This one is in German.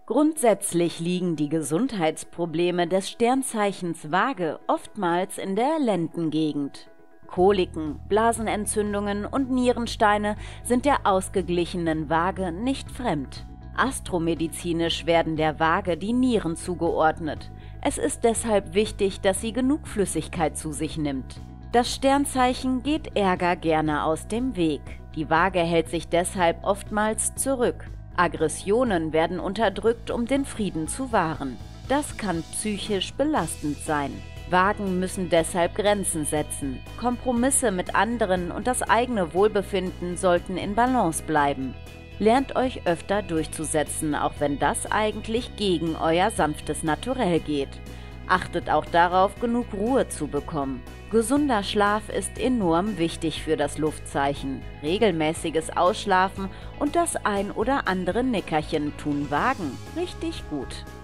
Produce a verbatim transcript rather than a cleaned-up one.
Grundsätzlich liegen die Gesundheitsprobleme des Sternzeichens Waage oftmals in der Lendengegend. Koliken, Blasenentzündungen und Nierensteine sind der ausgeglichenen Waage nicht fremd. Astromedizinisch werden der Waage die Nieren zugeordnet. Es ist deshalb wichtig, dass sie genug Flüssigkeit zu sich nimmt. Das Sternzeichen geht Ärger gerne aus dem Weg. Die Waage hält sich deshalb oftmals zurück. Aggressionen werden unterdrückt, um den Frieden zu wahren. Das kann psychisch belastend sein. Waagen müssen deshalb Grenzen setzen. Kompromisse mit anderen und das eigene Wohlbefinden sollten in Balance bleiben. Lernt euch öfter durchzusetzen, auch wenn das eigentlich gegen euer sanftes Naturell geht. Achtet auch darauf, genug Ruhe zu bekommen. Gesunder Schlaf ist enorm wichtig für das Luftzeichen. Regelmäßiges Ausschlafen und das ein oder andere Nickerchen tun Waagen richtig gut.